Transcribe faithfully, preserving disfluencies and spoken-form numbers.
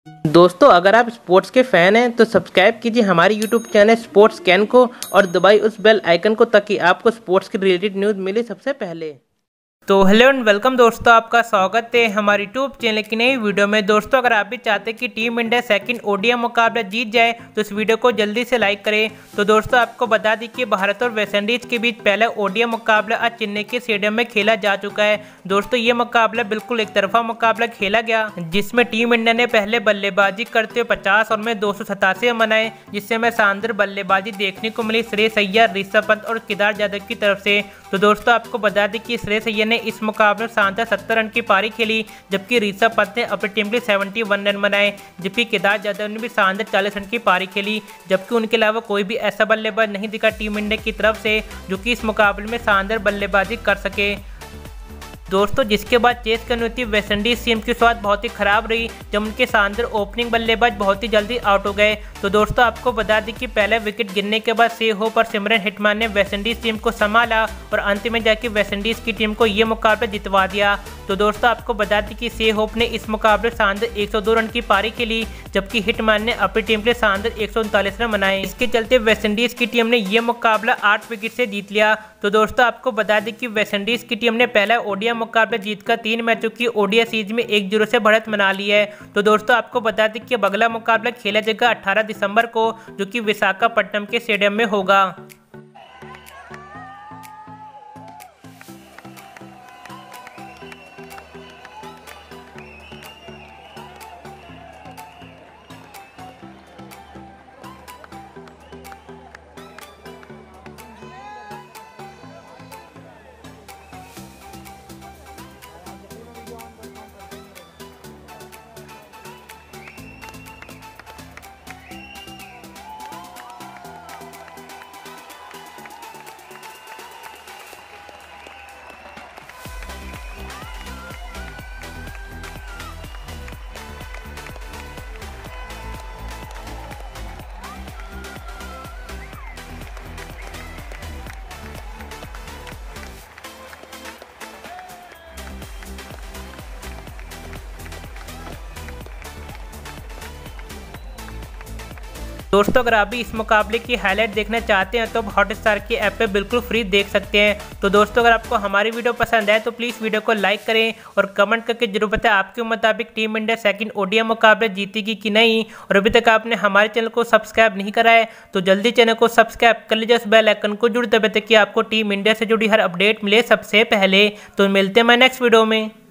दोस्तों, अगर आप स्पोर्ट्स के फैन हैं तो सब्सक्राइब कीजिए हमारे यूट्यूब चैनल स्पोर्ट्स कैन को और दबाइए उस बेल आइकन को ताकि आपको स्पोर्ट्स की रिलेटेड न्यूज़ मिले सबसे पहले। तो हेलो एंड वेलकम दोस्तों, आपका स्वागत है हमारे यूट्यूब चैनल की नई वीडियो में। दोस्तों, अगर आप भी चाहते हैं कि टीम इंडिया सेकंड ओडीआई मुकाबला जीत जाए तो इस वीडियो को जल्दी से लाइक करें। तो दोस्तों, आपको बता दें कि भारत और वेस्टइंडीज के बीच पहला ओडीआई मुकाबला आज चेन्नई के स्टेडियम में खेला जा चुका है। दोस्तों, ये मुकाबला बिल्कुल एक तरफा मुकाबला खेला गया, जिसमें टीम इंडिया ने पहले बल्लेबाजी करते हुए पचास ओवर में दो सौ सतासी रन बनाए, जिससे हमें शानदार बल्लेबाजी देखने को मिली श्रेयस अय्यर, ऋषभ पंत और केदार जाधव की तरफ से। तो दोस्तों, आपको बता दें कि श्रेयस अय्यर ने इस मुकाबले में शानदार सत्तर रन की पारी खेली, जबकि ऋषभ पंत ने अपनी टीम के लिए इकहत्तर रन बनाए, जबकि केदार जाधव ने भी शानदार चालीस रन की पारी खेली। जबकि उनके अलावा कोई भी ऐसा बल्लेबाज नहीं दिखा टीम इंडिया की तरफ से जो कि इस मुकाबले में शानदार बल्लेबाजी कर सके। दोस्तों, जिसके बाद चेस करनी थी वेस्टइंडीज टीम की शुरुआत बहुत ही खराब रही, जब उनके शानदार ओपनिंग बल्लेबाज बहुत ही जल्दी आउट हो गए। तो दोस्तों, आपको बता दें कि पहले विकेट गिरने के बाद से हो पर सिमरन हिटमैन ने वेस्टइंडीज टीम को संभाला और अंत में जाकर वेस्टइंडीज की टीम को ये मुकाबला जितवा दिया। तो दोस्तों, आपको बता दें कि से होप ने इस मुकाबले शानदार एक सौ दो रन की पारी खेली, जबकि हिटमैन ने अपनी टीम के लिए शानदार एक सौ उनतालीस रन बनाए। इसके चलते वेस्टइंडीज की टीम ने यह मुकाबला आठ विकेट से जीत लिया। तो दोस्तों, आपको बता दें कि वेस्टइंडीज की टीम ने पहला ओडीआई मुकाबला जीतकर तीन मैचों की ओडीआई सीरीज में एक जीरो से बढ़त मना ली है। तो दोस्तों, आपको बता दें कि अब अगला मुकाबला खेला जाएगा अठारह दिसंबर को, जो कि विशाखापट्टनम के स्टेडियम में होगा। दोस्तों, अगर आप भी इस मुकाबले की हाईलाइट देखना चाहते हैं तो हॉटस्टार की ऐप पे बिल्कुल फ्री देख सकते हैं। तो दोस्तों, अगर आपको हमारी वीडियो पसंद आए तो प्लीज़ वीडियो को लाइक करें और कमेंट करके जरूर बताएं आपके मुताबिक टीम इंडिया सेकंड ओडीआई मुकाबला जीतेगी कि नहीं। और अभी तक आपने हमारे चैनल को सब्सक्राइब नहीं करा है तो जल्दी चैनल को सब्सक्राइब कर लीजिए, उस बेल आइकन को जरूर दबाएं ताकि आपको टीम इंडिया से जुड़ी हर अपडेट मिले सबसे पहले। तो मिलते हैं मैं नेक्स्ट वीडियो में।